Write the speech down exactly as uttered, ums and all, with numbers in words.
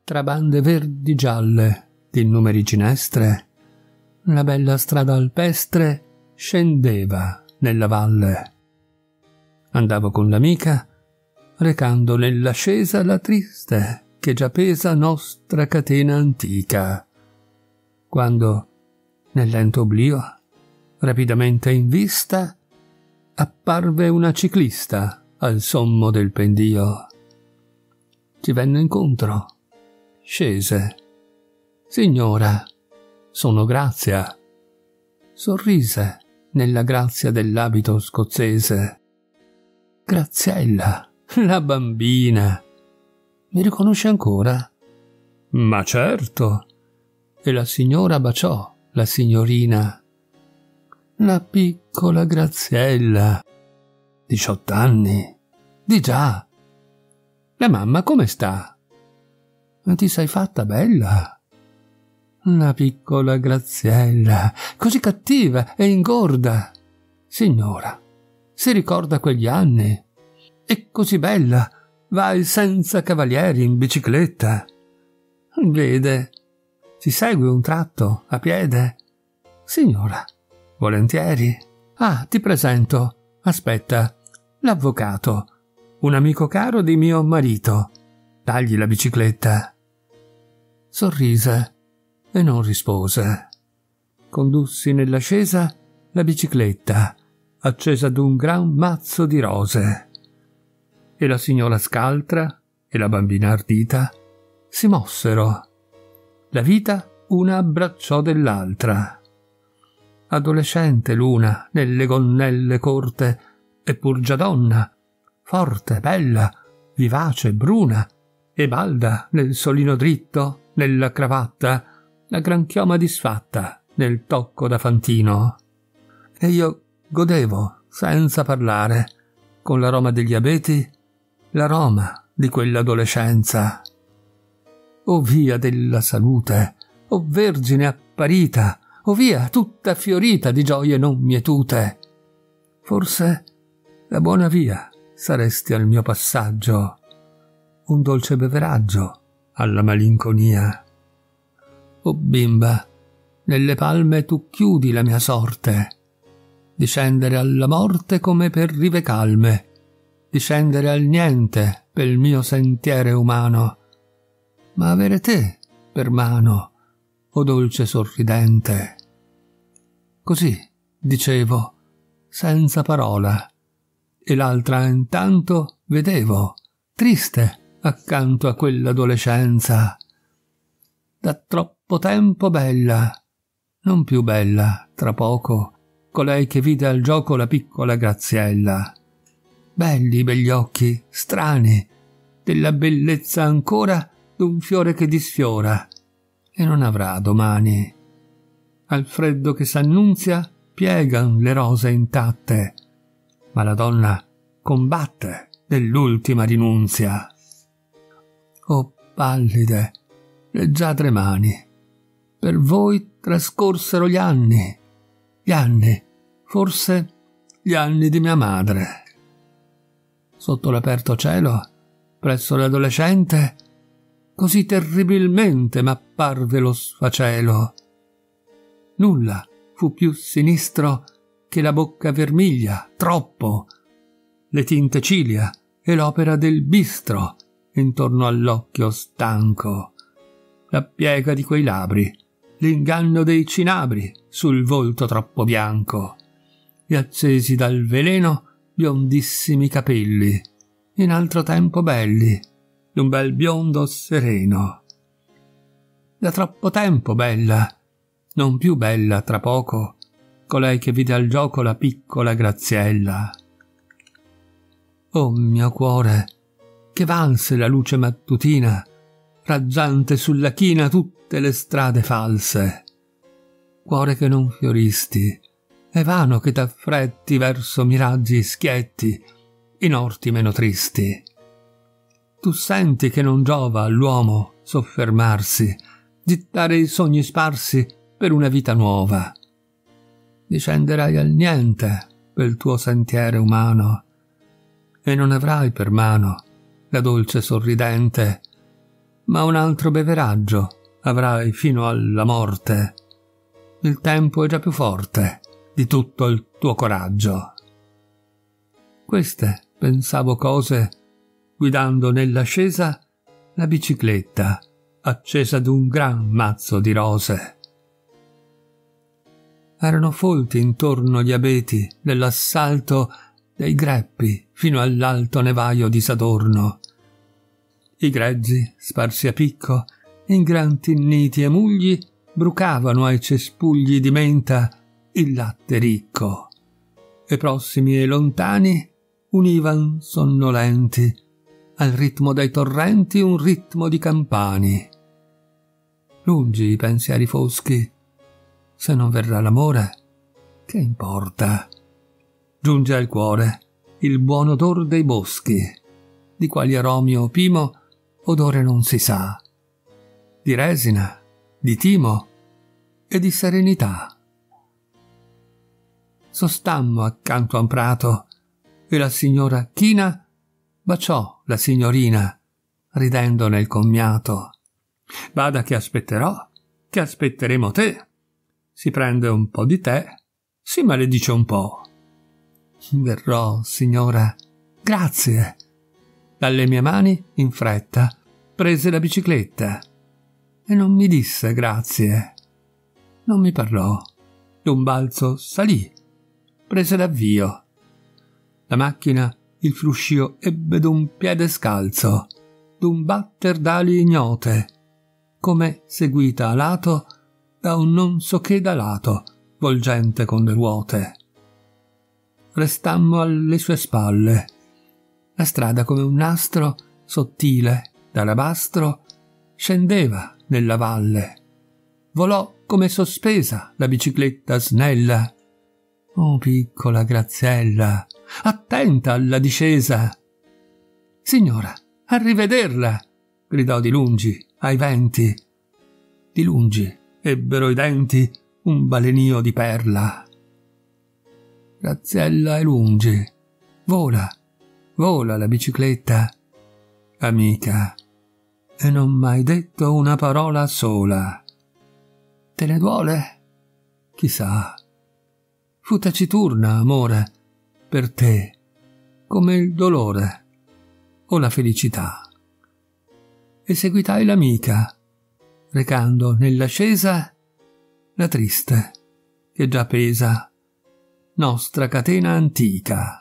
tra bande verdi gialle di numeri ginestre, la bella strada alpestre scendeva nella valle. Andavo con l'amica, recando nell'ascesa la triste che già pesa nostra catena antica, quando, nel lento oblio, rapidamente in vista, apparve una ciclista al sommo del pendio. Ci venne incontro, scese. «Signora, sono Grazia». Sorrise nella grazia dell'abito scozzese. «Graziella, la bambina. Mi riconosce ancora?» «Ma certo». E la signora baciò la signorina. «La piccola Graziella. Diciotto anni. Di già. La mamma come sta?» «Ma ti sei fatta bella». «La piccola Graziella, così cattiva e ingorda. Signora, si ricorda quegli anni? È così bella, vai senza cavalieri in bicicletta. Vede, si segue un tratto a piede. Signora, volentieri. Ah, ti presento, aspetta, l'avvocato, un amico caro di mio marito. Dagli la bicicletta». Sorrise e non rispose. Condussi nell'ascesa la bicicletta, accesa d'un gran mazzo di rose. E la signora scaltra e la bambina ardita si mossero. La vita una abbracciò dell'altra. Adolescente l'una nelle gonnelle corte, e pur già donna, forte, bella, vivace, bruna, e balda nel solino dritto, nella cravatta, la gran chioma disfatta nel tocco da fantino. E io godevo, senza parlare, con l'aroma degli abeti, l'aroma di quell'adolescenza. O via della salute, o vergine apparita, o via tutta fiorita di gioie non mietute. Forse la buona via saresti al mio passaggio, un dolce beveraggio alla malinconia. O bimba, nelle palme tu chiudi la mia sorte, discendere alla morte come per rive calme, discendere al niente pel mio sentiere umano, ma avere te per mano, o dolce sorridente. Così dicevo, senza parola, e l'altra intanto vedevo, triste accanto a quell'adolescenza. Da troppo tempo bella, non più bella, tra poco, colei che vide al gioco la piccola Graziella. Belli begli occhi, strani, della bellezza ancora d'un fiore che disfiora, e non avrà domani. Al freddo che s'annunzia piegan le rose intatte, ma la donna combatte nell'ultima rinunzia. Oh pallide, leggiadre mani, per voi trascorsero gli anni, gli anni, forse gli anni di mia madre. Sotto l'aperto cielo, presso l'adolescente, così terribilmente m'apparve lo sfacelo. Nulla fu più sinistro che la bocca vermiglia, troppo, le tinte ciglia e l'opera del bistro intorno all'occhio stanco, la piega di quei labbri, l'inganno dei cinabri sul volto troppo bianco, e accesi dal veleno biondissimi capelli, in altro tempo belli, d'un bel biondo sereno. Da troppo tempo bella, non più bella tra poco, colei che vide al gioco la piccola Graziella. Oh mio cuore, che vanse la luce mattutina, raggiante sulla china tutte le strade false. Cuore che non fioristi, è vano che t'affretti verso miraggi schietti, in orti meno tristi. Tu senti che non giova all'uomo soffermarsi, gittare i sogni sparsi per una vita nuova. Discenderai al niente pel tuo sentiere umano, e non avrai per mano la dolce sorridente, ma un altro beveraggio avrai fino alla morte. Il tempo è già più forte di tutto il tuo coraggio. Queste pensavo cose guidando nell'ascesa la bicicletta accesa d'un gran mazzo di rose. Erano folti intorno gli abeti dell'assalto dei greppi fino all'alto nevaio di Sadorno. I grezzi, sparsi a picco, in gran tinniti e mugli, brucavano ai cespugli di menta il latte ricco, e prossimi e lontani univan sonnolenti al ritmo dei torrenti un ritmo di campani. Lungi i pensieri foschi, se non verrà l'amore, che importa? Giunge al cuore il buon odor dei boschi, di quali aromi o pimo odore non si sa, di resina, di timo e di serenità. Sostammo accanto a un prato e la signora china baciò la signorina, ridendo nel commiato. Bada che aspetterò, che aspetteremo te. Si prende un po' di tè, si maledice un po'. Verrò, signora, grazie. Dalle mie mani, in fretta, prese la bicicletta e non mi disse grazie. Non mi parlò. D'un balzo salì, prese l'avvio. La macchina il fruscio ebbe d'un piede scalzo, d'un batter d'ali ignote, come seguita a lato da un non so che da lato, volgente con le ruote. Restammo alle sue spalle. La strada come un nastro sottile d'alabastro scendeva nella valle. Volò come sospesa la bicicletta snella. Oh, piccola Graziella, attenta alla discesa. Signora, a rivederla, gridò di lungi ai venti. Di lungi ebbero i denti un balenio di perla. Graziella è lungi, vola, vola la bicicletta, amica, e non m'hai detto una parola sola. Te ne duole? Chissà. Fu taciturna, amore, per te, come il dolore o la felicità. E seguitai l'amica, recando nell'ascesa la triste, che già pesa, nostra catena antica.